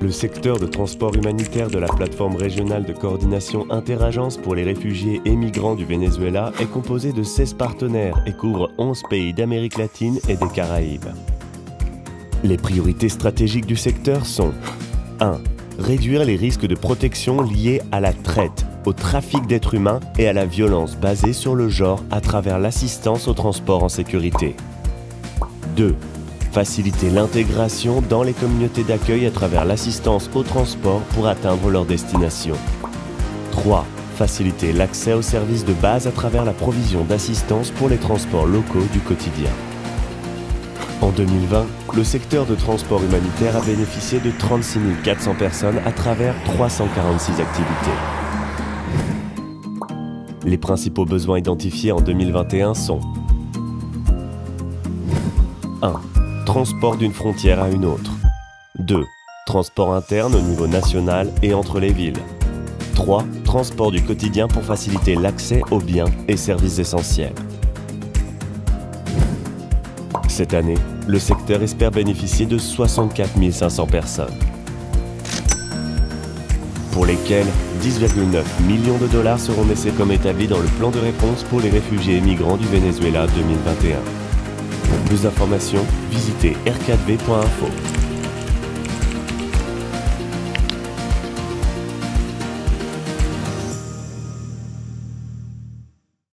Le secteur de transport humanitaire de la plateforme régionale de coordination Interagences pour les réfugiés et migrants du Venezuela est composé de 16 partenaires et couvre 11 pays d'Amérique latine et des Caraïbes. Les priorités stratégiques du secteur sont 1. Réduire les risques de protection liés à la traite, au trafic d'êtres humains et à la violence basée sur le genre à travers l'assistance au transport en sécurité. 2. Faciliter l'intégration dans les communautés d'accueil à travers l'assistance au transport pour atteindre leur destination. 3. Faciliter l'accès aux services de base à travers la provision d'assistance pour les transports locaux du quotidien. En 2020, le secteur de transport humanitaire a bénéficié de 36 400 personnes à travers 346 activités. Les principaux besoins identifiés en 2021 sont 1. Transport d'une frontière à une autre. 2. Transport interne au niveau national et entre les villes. 3. Transport du quotidien pour faciliter l'accès aux biens et services essentiels. Cette année, le secteur espère bénéficier de 64 500 personnes, pour lesquelles 10,9 millions de dollars seront laissés comme établis dans le plan de réponse pour les réfugiés et migrants du Venezuela 2021. Pour plus d'informations, visitez r4v.info.